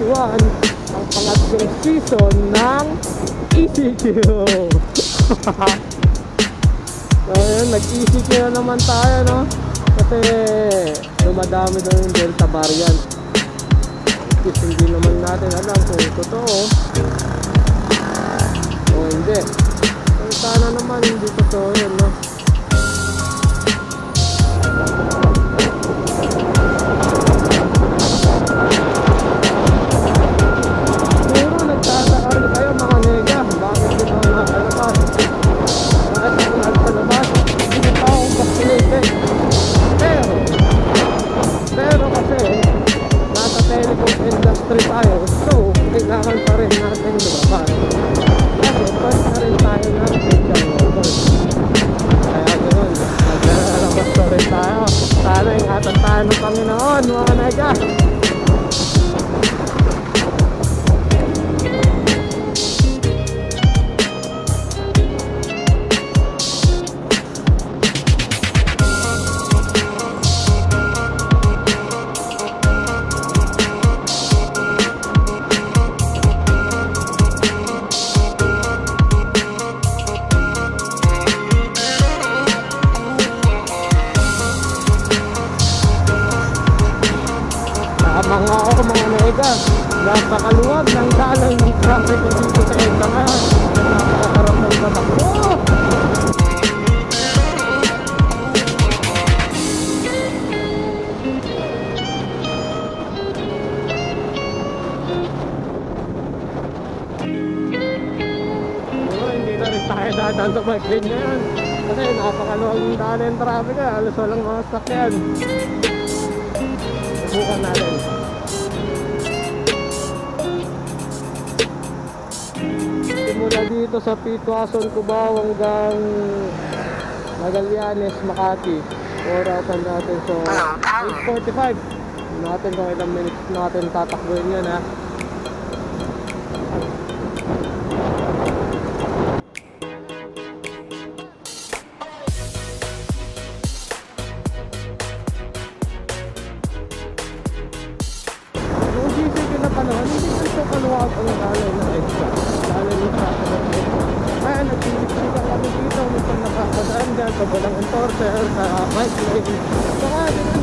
2021, ang pangatlong season ng ECQ. So yun, nag-ECQ na naman tayo, no? Kasi dumadami daw yung Delta variant. Kasi hindi naman natin alam kung totoo o hindi. So sana naman hindi totoo yun, no? Panginoon, mga nega. Mga nega, napakaluwag ng daloy ng traffic dito sa EDSA ngayon. Napakakarap ng tatakbo. Hindi na rin tayo dadaan sa bike lane ngayon kasi napakaluwag ng daloy ng traffic. Alas walang mga sakyan. Subukan natin. Simula dito sa Pituason, Cubao hanggang Magallanes, Makati. Orasan natin so 8:45. Natin kung ilang minutes natin tatakbuhin yan, ha. Hindi ganito kaluwag ang daloy ng EDSA. Daloy ng traffic ng EDSA. Kaya nagsinisika kami dito. Minsan nakapadaan dyan sa Balang Entorcer, sa bike lane. So kaya din na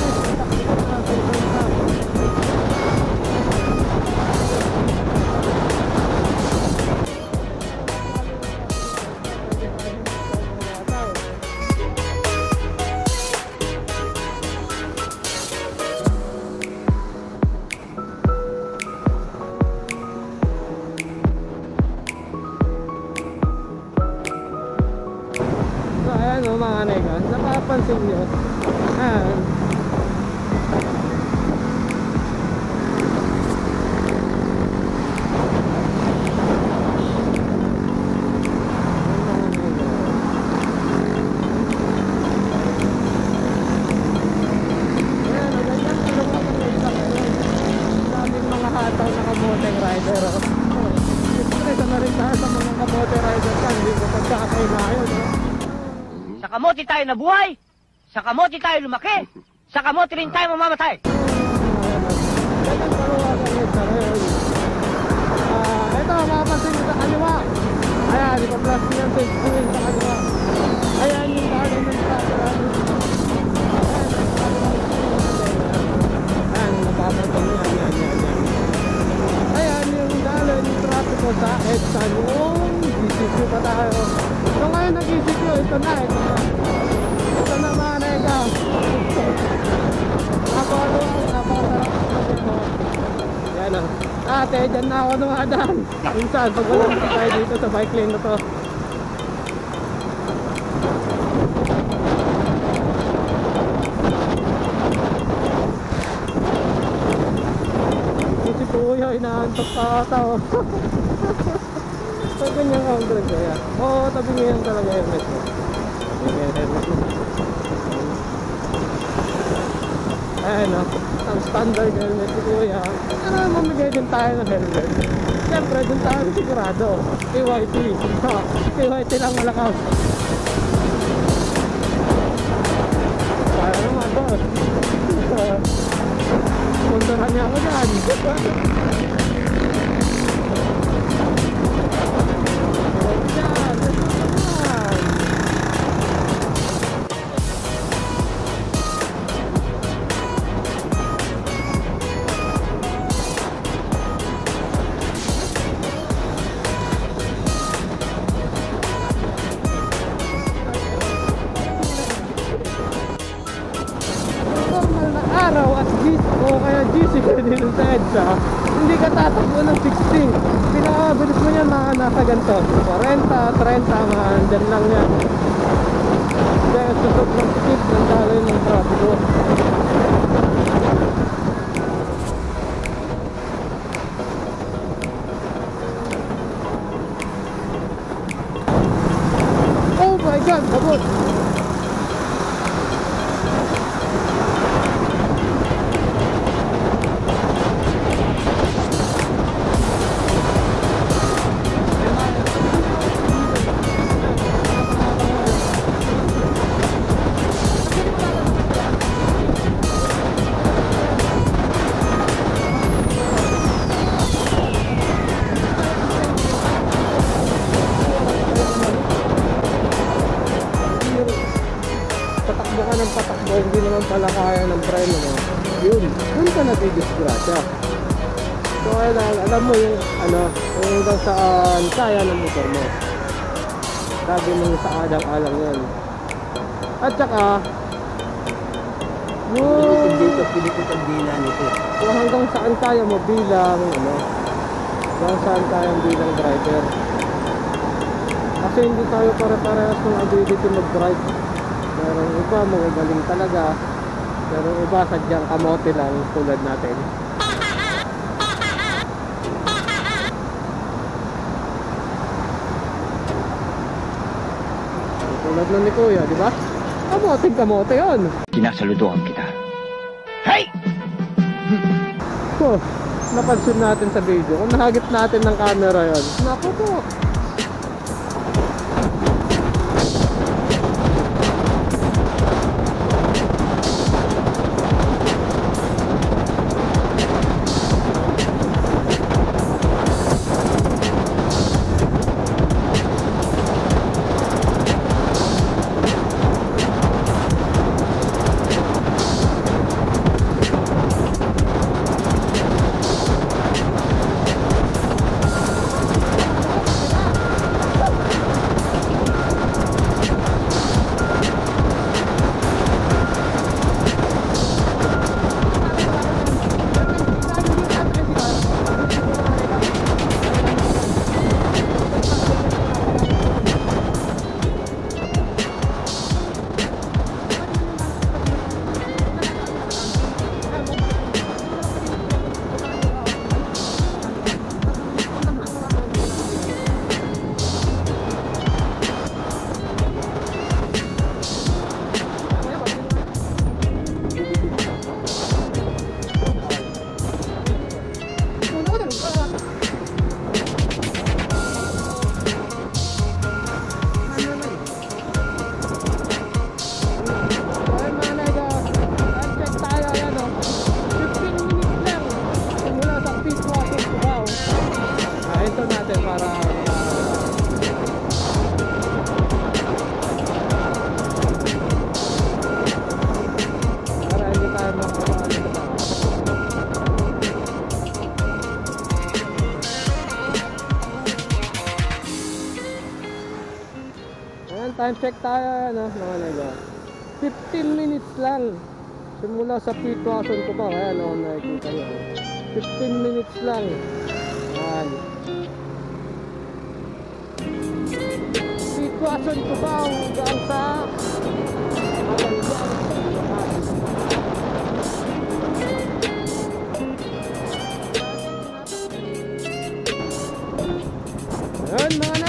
mga nega, napapansin nyo daming mga hataw na kamoteng rider. Isa na rin tayo sa mga kamoteng rider kan, hindi ko pagkakay na yun. Sa kamote tayo nabuhay, sa kamote tayo lumaki, sa kamote rin tayo mamamatay. Ito, mapapansin nyo sa kaliwa. Ayan, ipa-plus nyo yung face screen sa kaliwa. Ayan yung daloy ng traffic. Ayan, napapansin nyo. Ayan yung daloy ng traffic ko sa EDSA yung ECQ pa tayo. So ngayon nag-ECQ, ito na. Ito na mga nega. Yan o. Ate, dyan na ako dumadaan. Minsan, pag walang tayo dito sa bike lane na to. Si Kuya, inaantok pa ata o. So ganyan ka ang drag kaya. Oo, tabi ngayon talaga helmet mo. Helmet mo. Ayan o, ang standard helmet si Kuya. Ano mamigay din tayo ng helmet? Siyempre, dun tayo sigurado. KYT. KYT lang malakaw. Para naman boss. Puntahan niya ako dyan. ka tatakbo ng 60. Pinakabilis mo yan mga nasa ganito 40, 30, mga dyan lang yan. Kaya susot ng sikip ng daloy ng trapiko. Oh my God, kabot! Patakbo ka ng patakbo, hindi naman pala kaya ng preno mo. Yun ka natidisgrasya. So alam mo yung kung hanggang saan kaya ng motor mo. Sabi mo sa alang-alang yun. At saka Pilikot ang dila nito. kung hanggang saan kaya mo bilang hanggang saan kaya bilang driver. Kasi hindi tayo pare-parehas ng ability mag-drive. Merong iba magaling talaga, pero iba sadyang kamote lang tulad natin. Tulad nun ni Kuya, di ba? Kamote yun. Sinasaludoan kita. Hey! So, napansin natin sa video, kung nahagip natin ng camera yun, naku po. Time check tayo, mga naga. 15 minutes lang. Simula sa Pitwason ko pa, kaya nakikita nyo. 15 minutes lang. Yan. Pitwason ko pa hanggang sa yan mga